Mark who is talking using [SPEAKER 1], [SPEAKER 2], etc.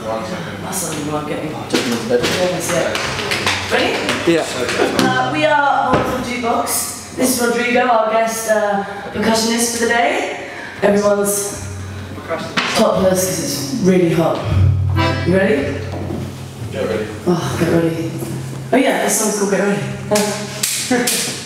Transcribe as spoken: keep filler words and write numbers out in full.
[SPEAKER 1] One second.
[SPEAKER 2] That's not even what I'm getting. Ready?
[SPEAKER 3] Yeah.
[SPEAKER 2] Uh, we are Molotov Jukebox. This is Rodrigo, our guest uh, percussionist for the day. Everyone's topless because it's really hot. You ready?
[SPEAKER 1] Get ready.
[SPEAKER 2] Oh, get ready. Oh yeah, this song's called Get Ready.